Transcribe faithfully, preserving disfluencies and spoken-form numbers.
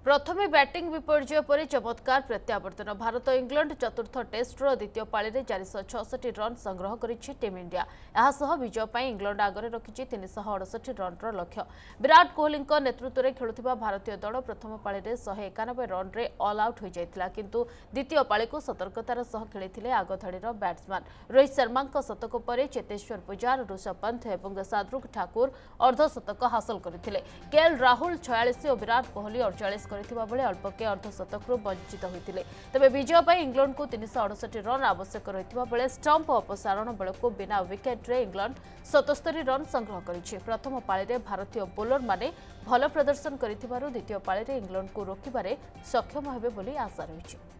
प्रथमे बैटिंग विपर्य पर चमत्कार प्रत्यावर्तन भारत इंग्लैंड चतुर्थ टेस्टर द्वितीय पाली में चार सौ छठ रन संग्रह करिछि टीम इंडिया। यह विजय पर इंग्लैंड आगे रखिछि तीन सौ अड़सठ रन लक्ष्य। विराट कोहली नेतृत्व में खेलुथिबा भारतीय दल प्रथम पाली में शहे एकानबे रन रे ऑल आउट हो जाइतिला, किंतु द्वितीय पाली को सतर्कतार सह खेलिथिले आगधाड़ीर बैट्समैन। रोहित शर्मा शतक पर चेतेश्वर पुजार, ऋषभ पंत और शार्दुल ठाकुर अर्धशतक हासिल करथिले। केएल राहुल छयालीस और विराट कोहली अड़चाश बेले अल्पके अर्धशतक वंचित होते। तेज विजय पर इंग्लैंड को तीन सौ अड़सठ रन आवश्यक रही बेले स्टंप अपसारण बेलू बिना विकेट रे इंग्लैंड सतस्तरी रन संग्रह करिछि। प्रथम पाली में भारतीय बोलर माने भल प्रदर्शन करिथिबारु द्वितीय पाली में इंग्लैंड को रोकिबारे सक्षम हेबे बोली आशा रही।